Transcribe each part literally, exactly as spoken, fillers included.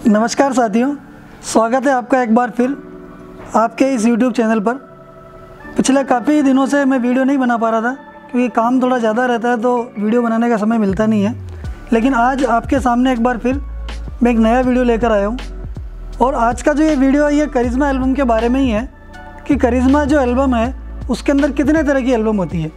नमस्कार साथियों, स्वागत है आपका एक बार फिर आपके इस YouTube चैनल पर। पिछले काफ़ी दिनों से मैं वीडियो नहीं बना पा रहा था क्योंकि काम थोड़ा ज़्यादा रहता है तो वीडियो बनाने का समय मिलता नहीं है। लेकिन आज आपके सामने एक बार फिर मैं एक नया वीडियो लेकर आया हूँ और आज का जो ये वीडियो है ये करिश्मा एल्बम के बारे में ही है कि करिश्मा जो एल्बम है उसके अंदर कितने तरह की एल्बम होती है।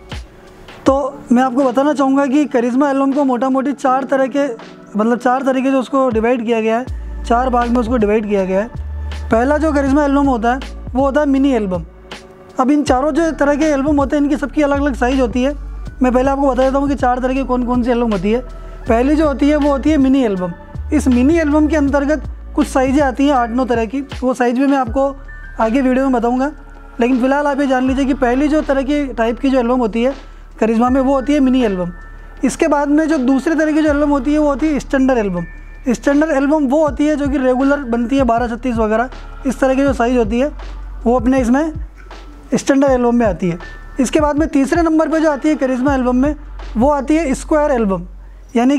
तो मैं आपको बताना चाहूँगा कि करिश्मा एल्बम को मोटा मोटी चार तरह के मतलब चार तरीके से उसको डिवाइड किया गया है, चार भाग में उसको डिवाइड किया गया है। पहला जो करिश्मा एल्बम होता है वो होता है मिनी एल्बम। अब इन चारों जो तरह के एल्बम होते हैं इनकी सबकी अलग अलग साइज़ होती है। मैं पहले आपको बता देता हूँ कि चार तरह की कौन कौन सी एल्बम होती है। पहली जो होती है वो होती है मिनी एल्बम। इस मिनी एल्बम के अंतर्गत कुछ साइज़ें आती हैं आठ नौ तरह की, वो साइज़ भी मैं आपको आगे वीडियो में बताऊँगा। लेकिन फ़िलहाल आप ये जान लीजिए कि पहली जो तरह की टाइप की जो एल्बम होती है करिश्मा में वो होती है मिनी एल्बम। इसके बाद में जो दूसरे तरह की जो एल्बम होती है वो होती है स्टैंडर्ड एल्बम। स्टैंडर्ड एल्बम वो होती है जो कि रेगुलर बनती है, बारह छत्तीस वगैरह इस तरह की जो साइज़ होती है वो अपने इसमें स्टैंडर्ड एल्बम में आती है। इसके बाद में तीसरे नंबर पे जो आती है करिश्मा एल्बम में वो आती है स्क्वायर एल्बम, यानी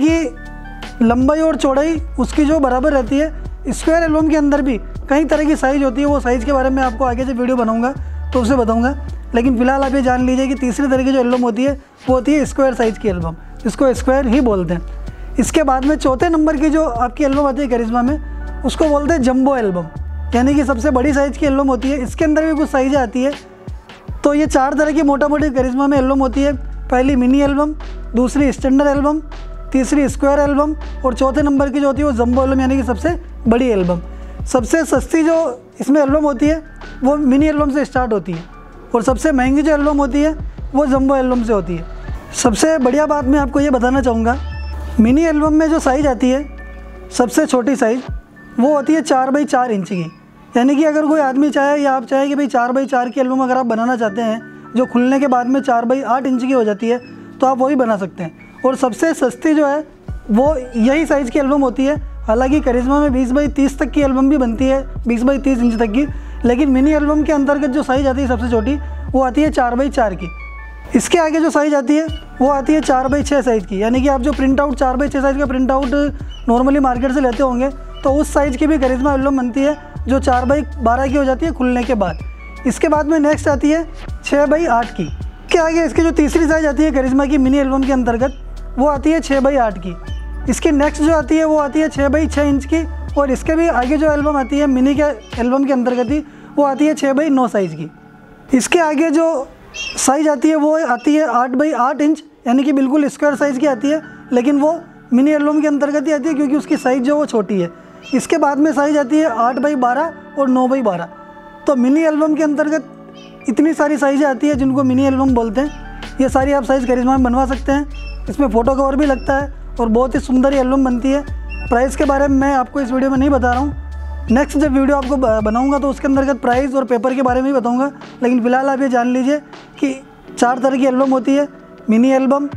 कि लंबाई और चौड़ाई उसकी जो बराबर रहती है। स्क्वायर एल्बम के अंदर भी कई तरह की साइज़ होती है, वो साइज़ के बारे में आपको आगे से वीडियो बनाऊँगा तो उससे बताऊँगा। लेकिन फ़िलहाल आप ये जान लीजिए कि तीसरे तरह की जो एल्बम होती है वो होती है स्क्वायर साइज़ की एल्बम, इसको स्क्वायर ही बोलते हैं। इसके बाद में चौथे नंबर की जो आपकी एल्बम आती है करिश्मा में उसको बोलते हैं जंबो एल्बम, यानी कि सबसे बड़ी साइज़ की एल्बम होती है। इसके अंदर भी कुछ साइज़ें आती है। तो ये चार तरह की मोटा मोटी करिश्मा में एल्बम होती है। पहली मिनी एल्बम, दूसरी स्टैंडर्ड एल्बम, तीसरी स्क्वायर एल्बम और चौथे नंबर की जो होती है वो जंबो एल्बम, यानी कि सबसे बड़ी एल्बम। सबसे सस्ती जो इसमें एल्बम होती है वो मिनी एल्बम से स्टार्ट होती है और सबसे महंगी जो एल्बम होती है वो जंबो एल्बम से होती है। सबसे बढ़िया बात मैं आपको ये बताना चाहूँगा, मिनी एल्बम में जो साइज़ आती है सबसे छोटी साइज़ वो होती है चार बाई चार इंच की। यानी कि अगर कोई आदमी चाहे या आप चाहे कि भाई चार बाई चार की एल्बम अगर आप बनाना चाहते हैं जो खुलने के बाद में चार बाई आठ इंच की हो जाती है तो आप वही बना सकते हैं। और सबसे सस्ती जो है वो यही साइज़ की एल्बम होती है। हालांकि करिश्मा में बीस बाई तीस तक की एल्बम भी बनती है, बीस बाई तीस इंच तक की, लेकिन मिनी एल्बम के अंतर्गत जो साइज़ आती है सबसे छोटी वो आती है चार बाई चार की। इसके आगे जो साइज़ आती है वो आती है चार बाई छः साइज़ की, यानी कि आप जो प्रिंट आउट चार बाई छः साइज़ का प्रिंट आउट नॉर्मली मार्केट से लेते होंगे तो उस साइज़ की भी करिश्मा एल्बम बनती है जो चार बाई बारह की हो जाती है खुलने के बाद। इसके बाद में नेक्स्ट आती है छः बाई आठ की। इसके आगे इसकी जो तीसरी साइज़ आती है करिश्मा की मिनी एल्बम के अंतर्गत वो आती है छः बाई आठ की। इसकी नेक्स्ट जो आती है वो आती है छः बाई छः इंच की। और इसके भी आगे जो एल्बम आती है मिनी के एल्बम के अंतर्गत ही वो आती है छः बाई नौ साइज़ की। इसके आगे जो साइज़ आती है वो आती है आठ बाई आठ इंच, यानी कि बिल्कुल स्क्वायर साइज़ की आती है, लेकिन वो मिनी एल्बम के अंतर्गत ही आती है क्योंकि उसकी साइज़ जो वो छोटी है। इसके बाद में साइज़ आती है आठ बाई बारह और नौ बाई बारह। तो मिनी एल्बम के अंतर्गत इतनी सारी साइज़ें आती है जिनको मिनी एल्बम बोलते हैं। ये सारी आप साइज़ करिश्मा में बनवा सकते हैं। इसमें फ़ोटो कवर भी लगता है और बहुत ही सुंदर एल्बम बनती है। प्राइस के बारे में मैं आपको इस वीडियो में नहीं बता रहा हूँ, नेक्स्ट जब वीडियो आपको बनाऊंगा तो उसके अंतर्गत प्राइस और पेपर के बारे में भी बताऊंगा। लेकिन फ़िलहाल आप ये जान लीजिए कि चार तरह की एल्बम होती है, mini album,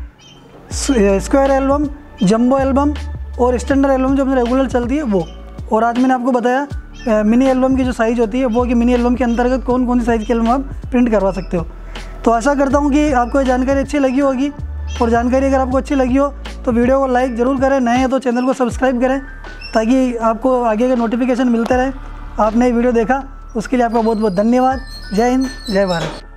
square album, jumbo album और स्टैंडर्ड एल्बम जो अपनी रेगुलर चलती है वो। और आज मैंने आपको बताया मिनी एल्बम की जो साइज़ होती है वो कि मिनी एल्बम के अंतर्गत कौन कौन सी साइज़ की एल्बम आप प्रिंट करवा सकते हो। तो आशा करता हूँ कि आपको ये जानकारी अच्छी लगी होगी। और जानकारी अगर आपको अच्छी लगी हो तो वीडियो को लाइक ज़रूर करें, नए हैं तो चैनल को सब्सक्राइब करें ताकि आपको आगे का नोटिफिकेशन मिलते रहे। आपने वीडियो देखा उसके लिए आपका बहुत बहुत धन्यवाद। जय हिंद, जय भारत।